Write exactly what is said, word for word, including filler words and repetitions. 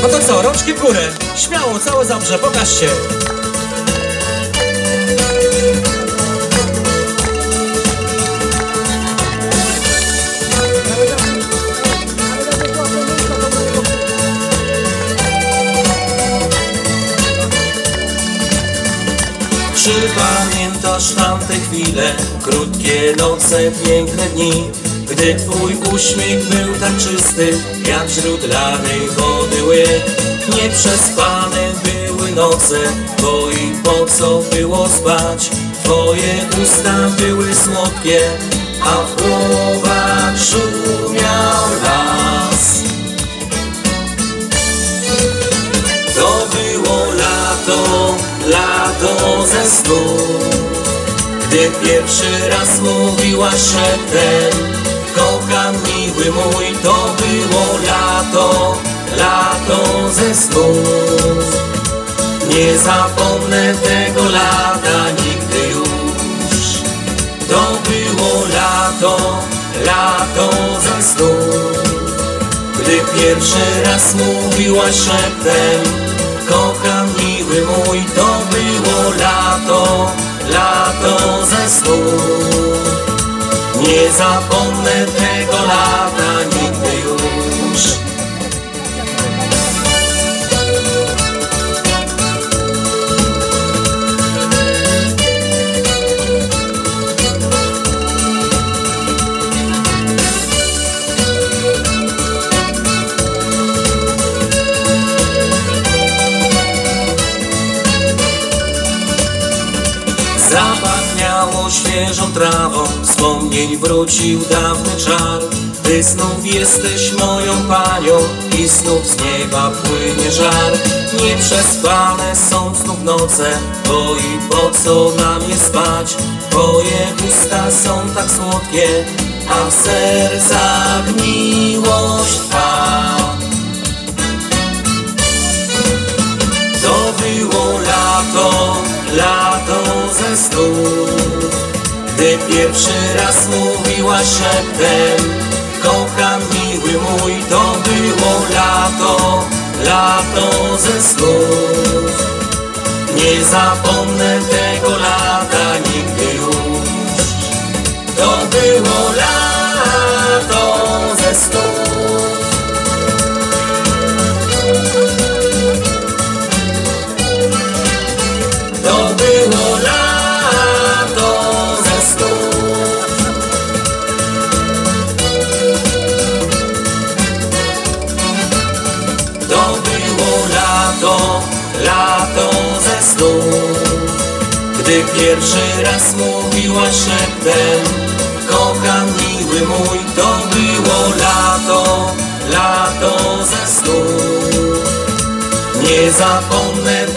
No to co, rączki w górę, śmiało, całe Zabrze, pokaż się. Czy pamiętasz tamte chwile, krótkie noce, piękne dni, gdy twój uśmiech był tak czysty, jak wśród lanej wody łyk? Nieprzespane były noce, bo i po co było spać? Twoje usta były słodkie, a w głowach szumiał las. To było lato, lato ze snów, gdy pierwszy raz mówiłaś szeptem: kocham miły mój. To było lato, lato ze snów. Nie zapomnę tego lata nigdy już. To było lato, lato ze snów, gdy pierwszy raz mówiłaś szeptem: kocham miły mój. To było lato, lato ze snów. Nie zapomnę tego lata nigdy już. Zapachniało świeżą trawą, wspomnień wrócił dawny czar. Ty znów jesteś moją panią i znów z nieba płynie żar. Nieprzespane są znów noce, bo i po co nam je spać? Twoje usta są tak słodkie, a w sercach miłość trwa. To było lato, lato ze snów, gdy pierwszy raz mówiłaś szeptem: kocham miły mój. To było lato, lato ze snów. Nie zapomnę tego lata nigdy już. To było lato ze snów. To było lato ze snów. To było lato, lato ze snów, gdy pierwszy raz mówiłaś szeptem: kocham miły mój. To było lato, lato ze snów. Nie zapomnę